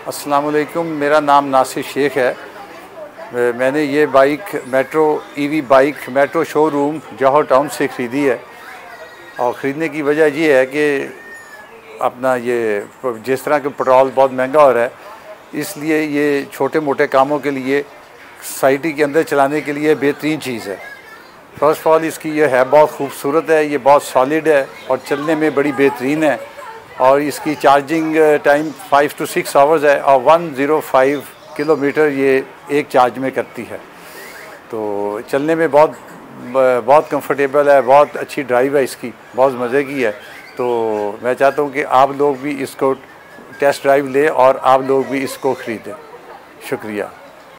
अस्सलाम वालेकुम, मेरा नाम नासिर शेख है। मैंने ये bike metro EV bike metro showroom Johar town से ख़रीदी है। और ख़रीदने की वजह ये है कि अपना ये जिस तरह के पेट्रोल बहुत महंगा हो रहा है, इसलिए ये छोटे मोटे कामों के लिए सोसाइटी के अंदर चलाने के लिए बेहतरीन चीज़ है। फ़र्स्ट ऑफ ऑल इसकी ये है बहुत खूबसूरत है, ये बहुत सॉलिड है और चलने में बड़ी बेहतरीन है। और इसकी चार्जिंग टाइम 5 to 6 आवर्स है और 105 किलोमीटर ये एक चार्ज में करती है। तो चलने में बहुत कंफर्टेबल है, बहुत अच्छी ड्राइव है इसकी, बहुत मज़े की है। तो मैं चाहता हूँ कि आप लोग भी इसको टेस्ट ड्राइव लें और आप लोग भी इसको ख़रीदें। शुक्रिया।